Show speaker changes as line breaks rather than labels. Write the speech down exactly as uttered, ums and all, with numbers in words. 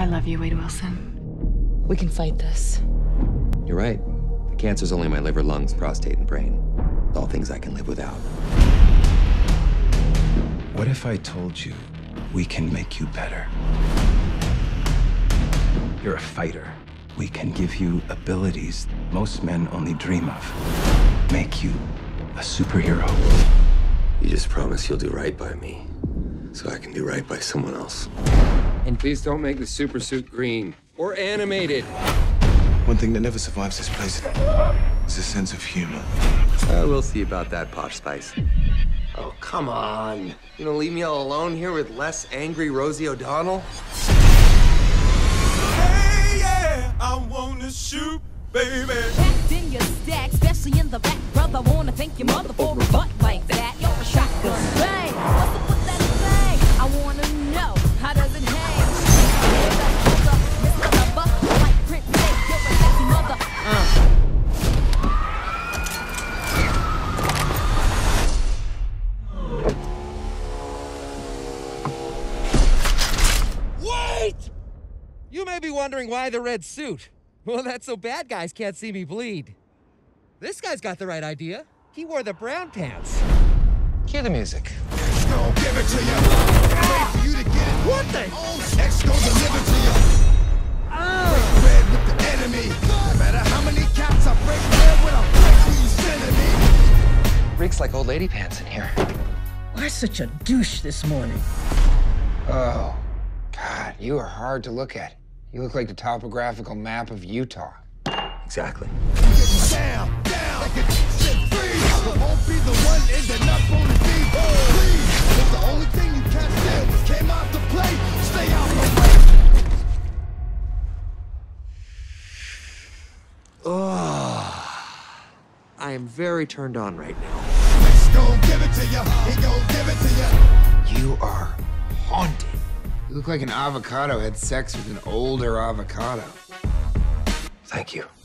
I love you, Wade Wilson.
We can fight this.
You're right. The cancer's only in my liver, lungs, prostate, and brain. All things I can live without.
What if I told you we can make you better? You're a fighter. We can give you abilities most men only dream of. Make you a superhero.
You just promise you'll do right by me, so I can do right by someone else. And please don't make the super suit green or animated.
One thing that never survives this place is a sense of humor.
Uh, we'll see about that, Posh Spice. Oh, come on. You gonna leave me all alone here with less angry Rosie O'Donnell?
Hey, yeah, I wanna shoot, baby.
Packed in your stack, especially in the back, brother. Wanna thank your mother for a butt like that. You're a shotgun. Bang! What's up with that thing? I wanna know, how does it hang? Hold up, hold up, Mister Lover, like print tape, you're a sexy mother. Uh.
Wait! You may be wondering why the red suit. Well, that's so bad guys can't see me bleed. This guy's got the right idea. He wore the brown pants.
Cue the music.
X gon' give it to you. Wait for you to get it. What the? X gon' deliver to you. Break bread with the enemy. No matter how many cats I break bread with, I'll break who you sending me.
Reeks like old lady pants in here.
Why such a douche this morning?
Oh, God, you are hard to look at. You look like the topographical map of Utah.
Exactly.
Down, down, like a shit freeze. I won't be the one ending up on the beat. Please, if the only thing you can't steal came out to play, stay out my way.
Oh, I am very turned on right now.
X gon' give it to you. He gon' give it to you.
You are haunted. You look like an avocado had sex with an older avocado.
Thank you.